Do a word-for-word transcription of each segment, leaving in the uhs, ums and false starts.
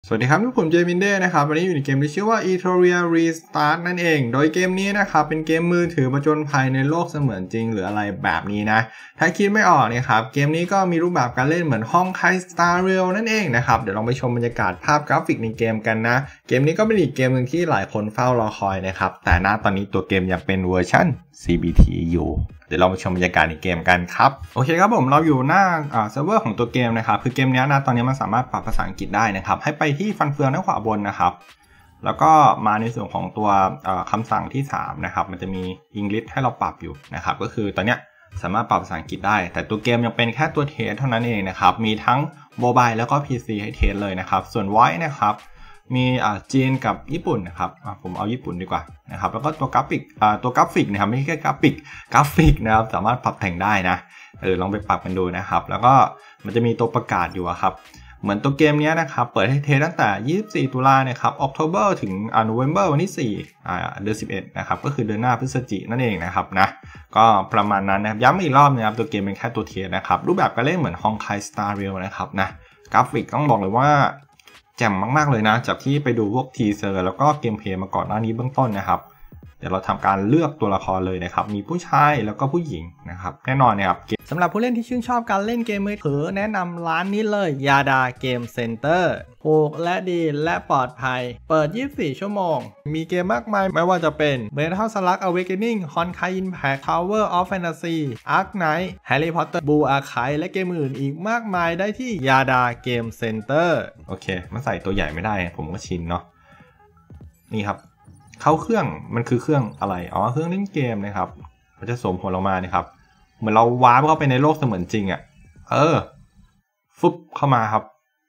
สวัสดีครับทุกผมเจมินเด้นะครับวันนี้อยู่ในเกมที่ชื่อว่า Etheria Restart นั่นเองโดยเกมนี้นะครับเป็นเกมมือถือผจญภัยในโลกเสมือนจริงหรืออะไรแบบนี้นะถ้าคิดไม่ออกเนี่ยครับเกมนี้ก็มีรูปแบบการเล่นเหมือนห้องไคสตาร์เรลนั่นเองนะครับเดี๋ยวลองไปชมบรรยากาศภาพกราฟิกในเกมกันนะเกมนี้ก็เป็นอีกเกมหนึ่งที่หลายคนเฝ้ารอคอยนะครับแต่ณตอนนี้ตัวเกมยังเป็นเวอร์ชัน ซี บี ที อยู่เดี๋ยวเราไปชมบรรยากาศในเกมกันครับโอเคครับผมเราอยู่หน้าเซิร์ฟเวอร์ของตัวเกมนะครับคือเกมนี้นะตอนนี้มันสามารถปรับภาษาอังกฤษได้นะครับให้ไปที่ฟันเฟืองด้านขวาบนนะครับแล้วก็มาในส่วนของตัวคำสั่งที่สามนะครับมันจะมี English ให้เราปรับอยู่นะครับก็คือตอนนี้สามารถปรับภาษาอังกฤษได้แต่ตัวเกมยังเป็นแค่ตัวเทสเท่านั้นเองนะครับมีทั้งโมบายแล้วก็ พี ซี ให้เทสเลยนะครับส่วน Voice นะครับมีอ่าจีนกับญี่ปุ่นนะครับผมเอาญี่ปุ่นดีกว่านะครับแล้วก็ตัวกราฟิกอ่าตัวกราฟิกนะครับไม่ใช่แค่กราฟิกกราฟิกนะครับสามารถปรับแต่งได้นะเออลองไปปรับกันดูนะครับแล้วก็มันจะมีตัวประกาศอยู่ครับเหมือนตัวเกมนี้นะครับเปิดให้เทสตั้งแต่ยี่สิบสี่ตุลาเนี่ยครับ October ถึงอ่า November วันที่สี่อ่าเดือนสิบเอ็ดนะครับก็คือเดือนหน้าพฤศจิกายนนั่นเองนะครับนะก็ประมาณนั้นนะครับย้ำอีกรอบนะครับตัวเกมเป็นแค่ตัวเทสนะครับรูปแบบการเล่นเหมือน Honkai Star Rail นะครับนะกราฟิกต้องบอกเลยว่าแจ่มมากๆเลยนะจากที่ไปดูพวกทีเซอร์แล้วก็เกมเพลย์มาก่อนหน้านี้เบื้องต้นนะครับเดี๋ยวเราทำการเลือกตัวละครเลยนะครับมีผู้ชายแล้วก็ผู้หญิงนะครับแน่นอนเนี่ยครับสำหรับผู้เล่นที่ชื่นชอบการเล่นเกมมือถือแนะนำร้านนี้เลยยาดาเกมเซ็นเตอร์ถูกและดีและปลอดภัยเปิดยี่สิบสี่ชั่วโมงมีเกมมากมายไม่ว่าจะเป็น Metal Slug Awakening Honkai Impact Tower of Fantasy Ark Knight Harry Potter Blue Archive และเกมอื่นอีกมากมายได้ที่ยาดาเกมเซ็นเตอร์โอเคมันใส่ตัวใหญ่ไม่ได้ผมก็ชินเนาะนี่ครับเข้าเครื่องมันคือเครื่องอะไรอ๋อเครื่องเล่นเกมนะครับมันจะสวมหัวเรามาเนี่ยครับเหมือนเราวาร์ปเข้าไปในโลกเสมือนจริงอ่ะเออฟึบเข้ามาครับ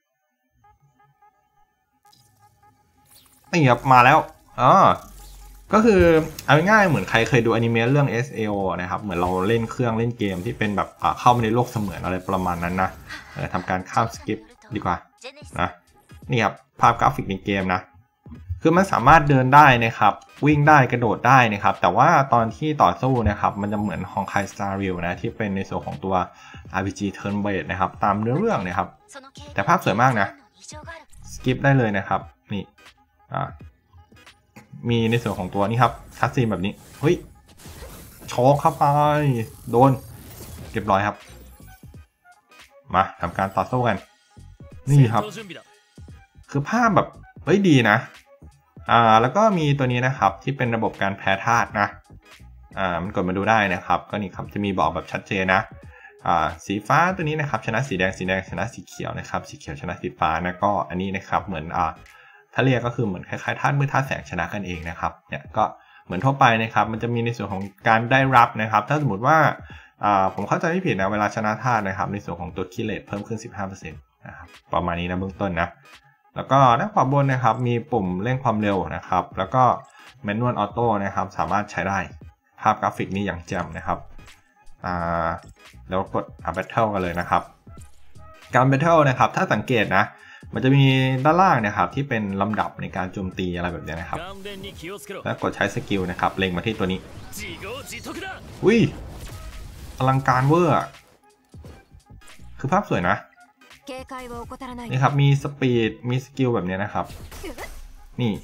นี่ครับมาแล้วอ๋อก็คือเอาง่ายๆเหมือนใครเคยดูอนิเมะเรื่อง เอส เอ โอ นะครับเหมือนเราเล่นเครื่องเล่นเกมที่เป็นแบบเข้าไปในโลกเสมือนอะไรประมาณนั้นนะทำการข้ามสกิปดีกว่านะนี่ครับภาพกราฟิกในเกมนะคือมันสามารถเดินได้นะครับวิ่งได้กระโดดได้นะครับแต่ว่าตอนที่ต่อสู้นะครับมันจะเหมือน Honkai Star Rail นะที่เป็นในส่วนของตัว อาร์ พี จี Turn Based นะครับตามเนื้อเรื่องนะครับแต่ภาพสวยมากนะสกิปได้เลยนะครับนี่อ่ามีในส่วนของตัวนี้ครับคัสซีนแบบนี้เฮ้ยโชกเข้าไปโดนเรียบร้อยครับมาทำการต่อสู้กันนี่ครับคือภาพแบบเฮ้ยดีนะอ่าแล้วก็มีตัวนี้นะครับที่เป็นระบบการแพ้ธาตุนะอ่ามันกดมาดูได้นะครับก็นี่ครับจะมีบอกแบบชัดเจนนะอ่าสีฟ้าตัวนี้นะครับชนะสีแดงสีแดงชนะสีเขียวนะครับสีเขียวชนะสีฟ้านะก็อันนี้นะครับเหมือนอ่าถ้าเรียกก็คือเหมือนคล้ายๆธาตุมืดธาตุแสงชนะกันเองนะครับเนี่ยก็เหมือนทั่วไปนะครับมันจะมีในส่วนของการได้รับนะครับถ้าสมมติว่าอ่าผมเข้าใจไม่ผิดนะเวลาชนะธาตุนะครับในส่วนของตัวคิเลตเพิ่มขึ้น สิบห้าเปอร์เซ็นต์ นะครับประมาณนี้นะเบื้องต้นนะแล้วก็ด้านขวาบนนะครับมีปุ่มเร่งความเร็วนะครับแล้วก็แมนนวลออโต้นะครับสามารถใช้ได้ภาพกราฟิกนี้อย่างแจ่มนะครับอ่าแล้วกดอ่า Battle กันเลยนะครับการ Battle นะครับถ้าสังเกตนะมันจะมีด้านล่างนะครับที่เป็นลำดับในการโจมตีอะไรแบบนี้นะครับแล้วกดใช้สกิลนะครับเล็งมาที่ตัวนี้อุ้ยอลังการเวอร์คือภาพสวยนะนี่ครับมีสปีดมีสกิลแบบนี้นะครับนี่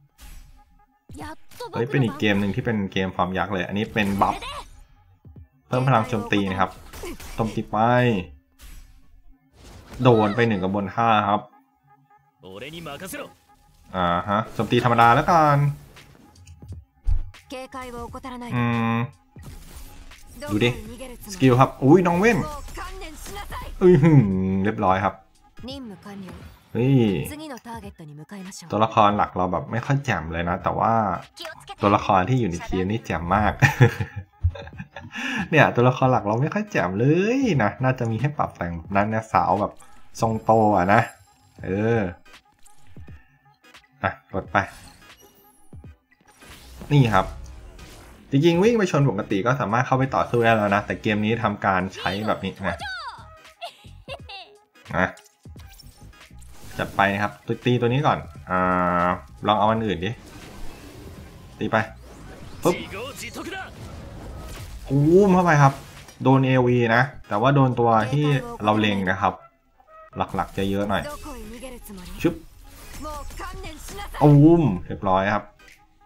เฮ้ยเป็นอีกเกมหนึ่งที่เป็นเกมฟอร์มยักษ์เลยอันนี้เป็นบัฟเพิ่มพลังโจมตีนะครับโจมตีไปโดนไปหนึ่งกับบนห้าครับอ่าฮะโจมตีธรรมดาแล้วกันอืมดูดิสกิลครับอุ้ยน้องเว้นอือเรียบร้อยครับเฮ้ยตัวละครหลักเราแบบไม่ค่อยแจ่มเลยนะแต่ว่าตัวละครที่อยู่ในทีมนี่แจ่มมากเนี่ยตัวละครหลักเราไม่ค่อยแจ่มเลยนะน่าจะมีให้ปรับแต่งนั้นนะสาวแบบทรงโตอ่ะนะเอออ่ะกดไปนี่ครับจริงๆวิ่งไปชนปกติก็สามารถเข้าไปต่อสู้ได้แล้วนะแต่เกมนี้ทำการใช้แบบนี้นะนะจัดไปครับตีตัวนี้ก่อนอ่าลองเอาอันอื่นดิตีไปปุ๊บอู้มเข้าไปครับโดน เอ วี นะแต่ว่าโดนตัวที่เราเล็งนะครับหลักๆจะเยอะหน่อยชึบอุ้มเรียบร้อยครับ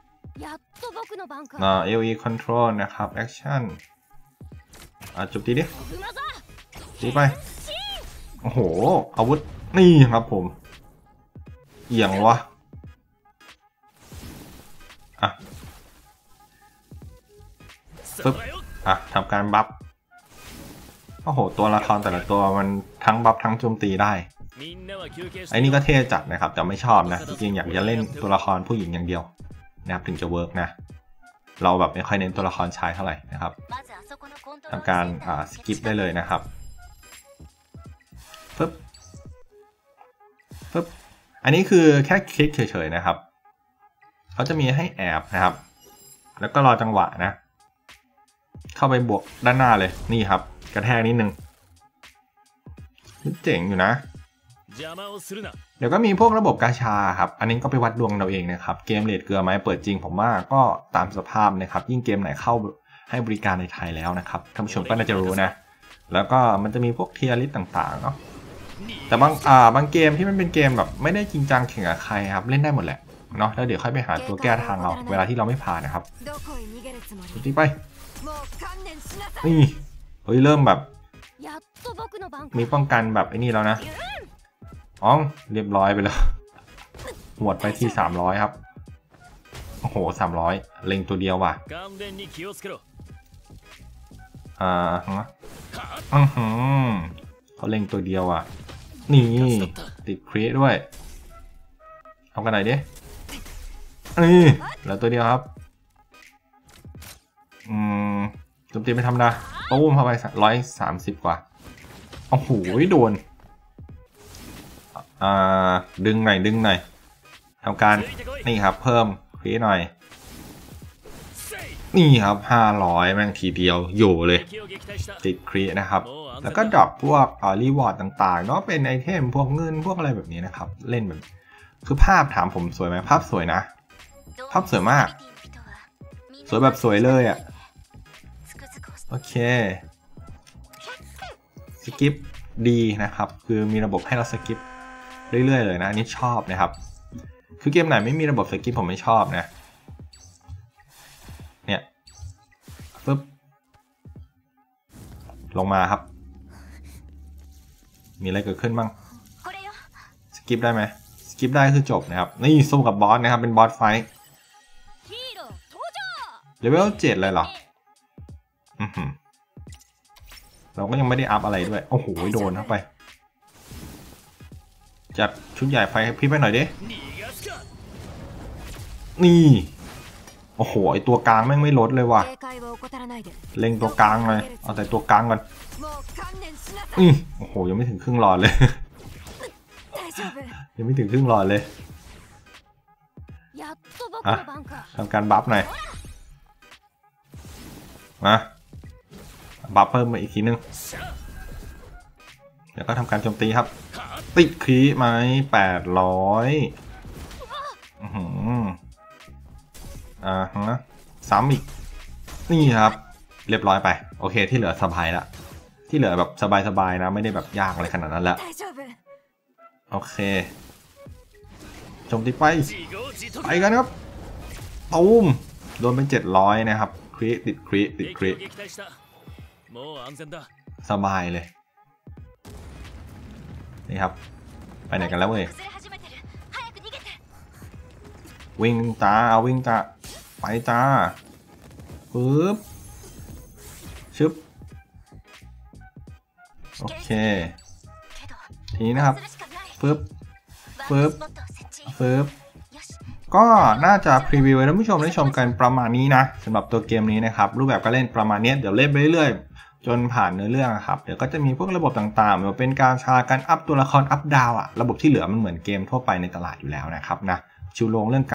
อ่า เอล อี control นะครับ action อ่ะจุบตีดิตีไปโอ้โหอาวุธนี่ครับผมเอียงวะอ่ะปึ๊บอ่ะทำการบัฟโอ้โหตัวละครแต่ละตัวมันทั้งบัฟทั้งโจมตีได้ไอ้นี่ก็เท่จัดนะครับแต่ไม่ชอบนะจริงๆอยากจะเล่นตัวละครผู้หญิงอย่างเดียวนะครับถึงจะเวิร์กนะเราแบบไม่ค่อยเน้นตัวละครชายเท่าไหร่นะครับทำการอ่าสกิปได้เลยนะครับปึ๊บปึ๊บอันนี้คือแค่คลิกเฉยๆนะครับเขาจะมีให้แอบนะครับแล้วก็รอจังหวะนะเข้าไปบวกด้านหน้าเลยนี่ครับกระแทกนิดนึงเจ๋งอยู่นะเดี๋ยวก็มีพวกระบบกาชาครับอันนี้ก็ไปวัดดวงเราเองนะครับเกมเรทเกลือไหมเปิดจริงผมว่าก็ตามสภาพนะครับยิ่งเกมไหนเข้าให้บริการในไทยแล้วนะครับท่านผู้ชมก็น่าจะรู้นะแล้วก็มันจะมีพวกเทียร์ลิสต์ต่างๆเนาะแต่บางอ่าบางเกมที่มันเป็นเกมแบบไม่ได้จริงจังแข่งกับใครครับเล่นได้หมดแหละเนาะแล้วเดี๋ยวค่อยไปหาตัวแก้ทางเราเวลาที่เราไม่ผ่านนะครับตีไปนี่เฮ้ยเริ่มแบบมีป้องกันแบบไอ้นี่แล้วนะอ๋อเรียบร้อยไปแล้วหวดไปที่สามร้อยครับโอ้โหสามร้อยเล็งตัวเดียวว่ะอ่าฮะอือหือเขาเล็งตัวเดียวอ่ะนี่ติดครีด้วยเอากันไหนดินี่แล้วตัวเดียวครับอืมโจมตีไม่ทำนะตู้มเข้าไปร้อยสามสิบกว่าโอ้โหโดนอ่าดึงหน่อยดึงหน่อยทำการนี่ครับเพิ่มครีหน่อยนี่ครับห้าร้อยแม่งทีเดียวอยู่เลยติดครีนะครับแล้วก็ดรอปพวกอ่ารีวอร์ดต่างๆเนาะเป็นไอเทมพวกเงินพวกอะไรแบบนี้นะครับเล่นแบบคือภาพถามผมสวยไหมภาพสวยนะภาพสวยมากสวยแบบสวยเลยอ่ะโอเคสกิปดีนะครับคือมีระบบให้เราสกิปเรื่อยๆเลยนะอันนี้ชอบนะครับคือเกมไหนไม่มีระบบสกิปผมไม่ชอบนะเนี่ยปึ๊บลงมาครับมีอะไรเกิดขึ้นบ้างสกิปได้ไหมสกิปได้คือจบนะครับนี่สู้กับบอสนะครับเป็นบอสไฟท์เลเวลเจ็ดเลยเหรออือหือเราก็ยังไม่ได้อัพอะไรด้วยโอ้โหโดนเข้าไปจัดชุดใหญ่ไฟให้พี่ไปหน่อยดินี่โอ้โหไอตัวกลางแม่งไม่ลดเลยว่ะเล็งตัวกลางเลยเอาแต่ตัวกลางก่อนนี่โอ้โหยังไม่ถึงครึ่งหลอดเลยยังไม่ถึงครึ่งหลอดเลยอ่ะทำการบัฟหน่อยมาบัฟเพิ่มมาอีกทีนึงเดี๋ยวก็ทำการโจมตีครับติดคีไหมแปดร้อยอือหืออ่าฮะซ้ำอีกนี่ครับเรียบร้อยไปโอเคที่เหลือสบายละที่เหลือแบบสบายๆนะไม่ได้แบบยากอะไรขนาดนั้นแล้วโอเคโจมตีไปไปกันครับตูมโดนเป็นเจ็ดร้อยนะครับคริติดคริติดคริสบายเลยนี่ครับไปไหนกันแล้วเว้ยวิ่งจ้าเอาวิ่งจ้าไปจ้าปึ๊บชึบโอเคทีนี้นะครับปึ๊บปึ๊บปึ๊บก็น่าจะพรีวิวให้ท่านผู้ชมได้ชมกันประมาณนี้นะสำหรับตัวเกมนี้นะครับรูปแบบการเล่นประมาณนี้เดี๋ยวเล่นไปเรื่อยๆจนผ่านเนื้อเรื่องครับเดี๋ยวก็จะมีพวกระบบต่างๆแบบเป็นการชาการอัพตัวละครอัพดาวอะระบบที่เหลือมันเหมือนเกมทั่วไปในตลาดอยู่แล้วนะครับนะชิวลงเรื่อง